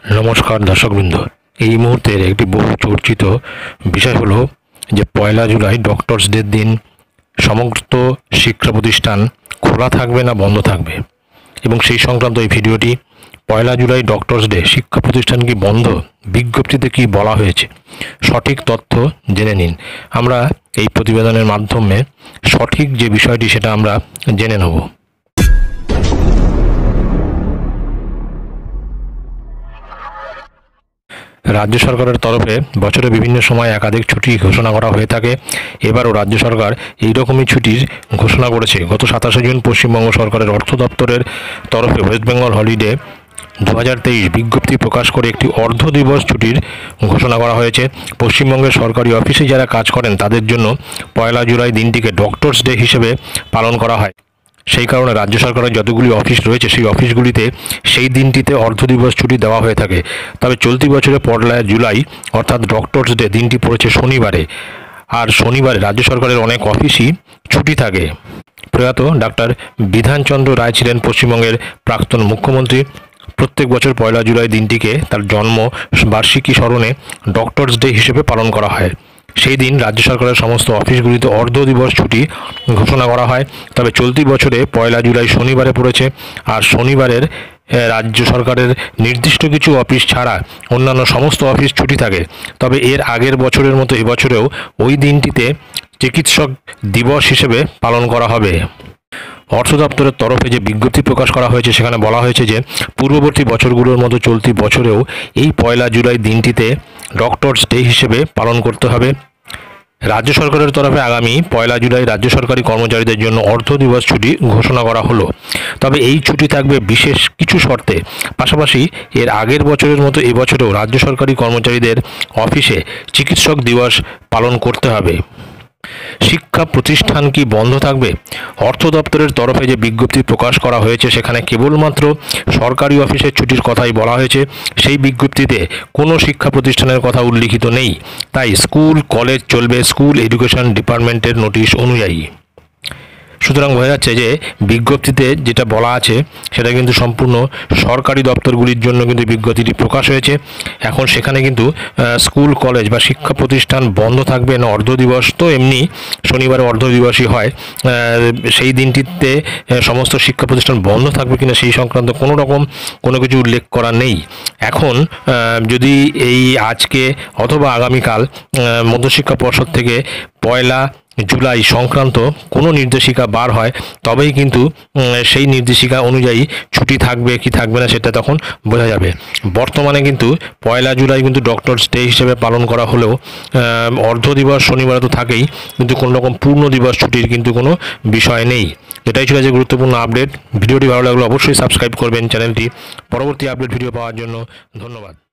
নমস্কার দর্শকবৃন্দ। এই মুহূর্তের একটি বহু চর্চিত বিষয় হলো যে 1 জুলাই ডক্টরস ডের দিন সমস্ত শিক্ষা প্রতিষ্ঠান খোলা থাকবে না বন্ধ থাকবে, এবং সেই সংক্রান্ত এই ভিডিওটি। 1 জুলাই ডক্টরস ডে, শিক্ষা প্রতিষ্ঠান কি বন্ধ? বিজ্ঞপ্তিতে কি বলা হয়েছে? সঠিক তথ্য জেনে নিন। আমরা এই প্রতিবেদনের মাধ্যমে সঠিক যে বিষয়টি সেটা আমরা জেনে নেব। রাজ্য সরকারের তরফে বছরে বিভিন্ন সময় একাধিক ছুটি ঘোষণা করা হয়ে থাকে। এবারও রাজ্য সরকার এইরকমই ছুটির ঘোষণা করেছে। গত 27 জুন পশ্চিমবঙ্গ সরকারের অর্থ দপ্তরের তরফে ওয়েস্ট বেঙ্গল হলিডে 2023 বিজ্ঞপ্তি প্রকাশ করে একটি অর্ধ দিবস ছুটির ঘোষণা করা হয়েছে। পশ্চিমবঙ্গের সরকারি অফিসে যারা কাজ করেন তাদের জন্য 1 জুলাই দিনটিকে ডক্টরস ডে হিসেবে পালন করা হয়। সেই কারণে রাজ্য সরকারের যতগুলি অফিস রয়েছে সেই অফিসগুলিতে সেই দিনটিতে অর্ধ দিবস ছুটি দেওয়া হয়ে থাকে। তবে চলতি বছরে 1 জুলাই অর্থাৎ ডক্টরস ডে দিনটি পড়েছে শনিবারে, আর শনিবারে রাজ্য সরকারের অনেক অফিসই ছুটি থাকে। প্রয়াত ডাক্তার বিধানচন্দ্র রায় ছিলেন পশ্চিমবঙ্গের প্রাক্তন মুখ্যমন্ত্রী। প্রত্যেক বছর 1 জুলাই দিনটিকে তার জন্ম বার্ষিকী স্মরণে ডক্টরস ডে হিসেবে পালন করা হয়। সেই দিন রাজ্য সরকারের সমস্ত অফিসগুলিতে অর্ধ দিবস ছুটি ঘোষণা করা হয়। তবে চলতি বছরে 1 জুলাই শনিবারে পড়েছে, আর শনিবারের রাজ্য সরকারের নির্দিষ্ট কিছু অফিস ছাড়া অন্যান্য সমস্ত অফিস ছুটি থাকে। তবে এর আগের বছরের মতো এবছরেও ওই দিনটিতে চিকিৎসক দিবস হিসেবে পালন করা হবে। অর্থ দপ্তরের তরফে যে বিজ্ঞপ্তি প্রকাশ করা হয়েছে সেখানে বলা হয়েছে যে পূর্ববর্তী বছরগুলোর মতো চলতি বছরেও এই 1 জুলাই দিনটিতে ডক্টরস ডে হিসেবে পালন করতে হবে। রাজ্য সরকারের তরফে আগামী 1 জুলাই রাজ্য সরকারি কর্মচারীদের জন্য অর্ধ দিবস ছুটি ঘোষণা করা হলো। তবে এই ছুটি থাকবে বিশেষ কিছু শর্তে। পাশাপাশি এর আগের বছরের মতো এবছরেও রাজ্য সরকারি কর্মচারীদের অফিসে চিকিৎসক দিবস পালন করতে হবে। শিক্ষা প্রতিষ্ঠান কি বন্ধ থাকবে? অর্থ দপ্তরের তরফে যে বিজ্ঞপ্তি প্রকাশ করা হয়েছে সেখানে কেবলমাত্র সরকারি অফিসের ছুটির কথাই বলা হয়েছে। সেই বিজ্ঞপ্তিতে কোনো শিক্ষা প্রতিষ্ঠানের কথা উল্লিখিত নেই। তাই স্কুল কলেজ চলবে স্কুল এডুকেশন ডিপার্টমেন্টের নোটিশ অনুযায়ী। সুতরাং বোঝা যাচ্ছে যে বিজ্ঞপ্তিতে যেটা বলা আছে সেটা কিন্তু সম্পূর্ণ সরকারি দপ্তরগুলির জন্য কিন্তু বিজ্ঞপ্তিটি প্রকাশ হয়েছে। এখন সেখানে কিন্তু স্কুল কলেজ বা শিক্ষা প্রতিষ্ঠান বন্ধ থাকবে না অর্ধ দিবস, তো এমনি শনিবারে অর্ধ দিবসই হয়। সেই দিনটিতে সমস্ত শিক্ষা প্রতিষ্ঠান বন্ধ থাকবে কিনা সেই সংক্রান্ত কোনো রকম কোনো কিছু উল্লেখ করা নেই। এখন যদি এই আজকে অথবা আগামীকাল মধ্যশিক্ষা পর্ষদ থেকে 1 জুলাই সংক্রান্ত কোনো নির্দেশিকা বার হয় তবেই কিন্তু সেই নির্দেশিকা অনুযায়ী ছুটি থাকবে কি থাকবে না সেটা তখন বোঝা যাবে। বর্তমানে কিন্তু 1 জুলাই কিন্তু ডক্টরস ডে হিসেবে পালন করা হলেও অর্ধ দিবস শনিবারে তো থাকেই, কিন্তু কোনো রকম পূর্ণ দিবস ছুটির কিন্তু কোনো বিষয় নেই। এটাই ছিল যে গুরুত্বপূর্ণ আপডেট। ভিডিওটি ভালো লাগলে অবশ্যই সাবস্ক্রাইব করবেন চ্যানেলটি। পরবর্তী আপডেট ভিডিও পাওয়ার জন্য ধন্যবাদ।